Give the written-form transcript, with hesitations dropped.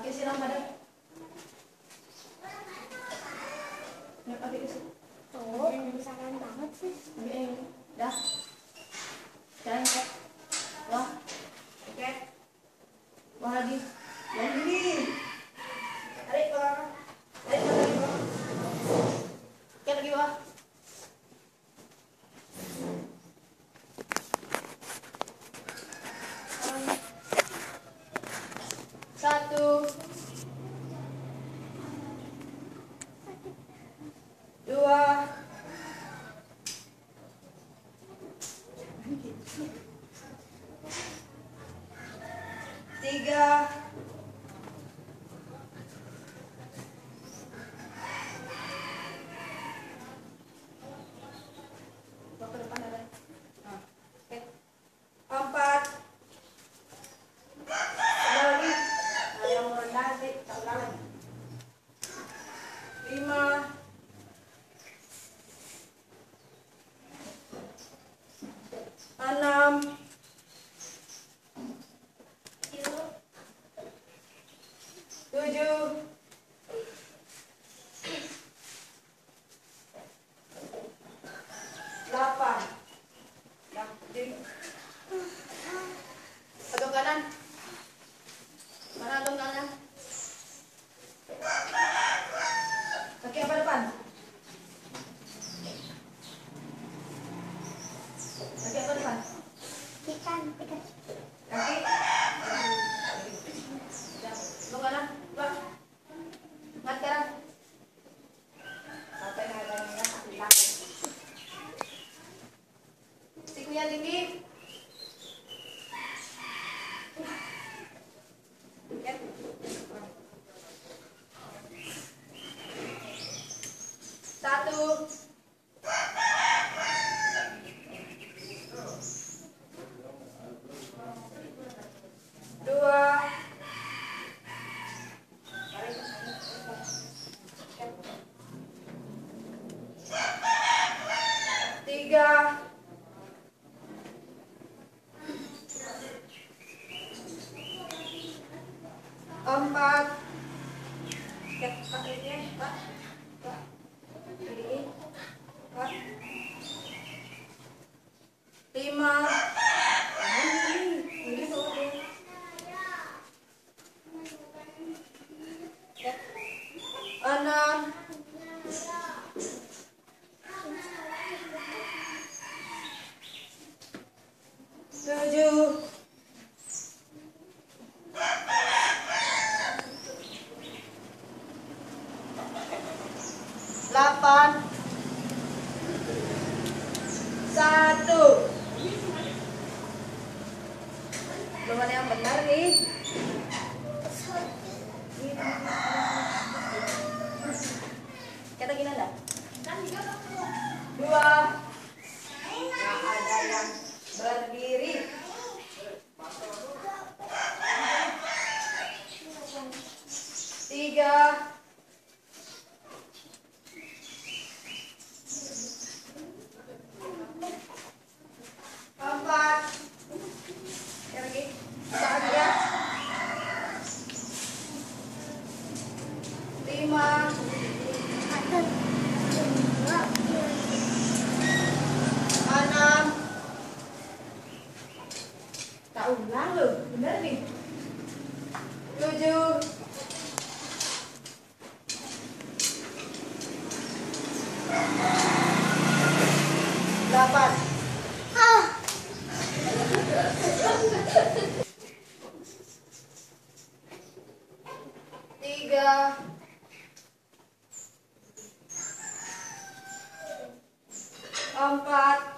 Pakai siram badan. Nggak pakai isi. Oh, penasaran banget sih. Dah. Jalan cek. Wah. Oke. Wah lagi. Yang ini. Tarik ke belakang. Tarik ke belakang. Oke lagi wah. Satu. Dua. Tiga. Bawa ke depan ada. Nah, oke. Empat. Lagi. Nah, yang merendah sih, tak ulang lagi. Lima. Enam. Tujuh. Delapan. Nah, jadi atau kanan. Mana atau kanan? Kaki apa depan? Kaki apa depan? Ikan. Kaki. Atau kanan? Dua. Mat kanan. Sampai nadanya hilang. Sikunya tinggi. Ya. Satu. Dua. Tiga. Empat. Pak ini, Pak. Pak. Ini, Pak. Lima. Ini soalnya. Enam. Tujuh. Delapan. Satu. Belum ada yang benar nih. Kata gini enggak? Dua. Nggak ada yang berdiri. Tiga. Empat. Yang lagi. Bahagia. Lima. Enam. Tak ulang loh, bener nih. Tujuh. Delapan. Tiga. Empat.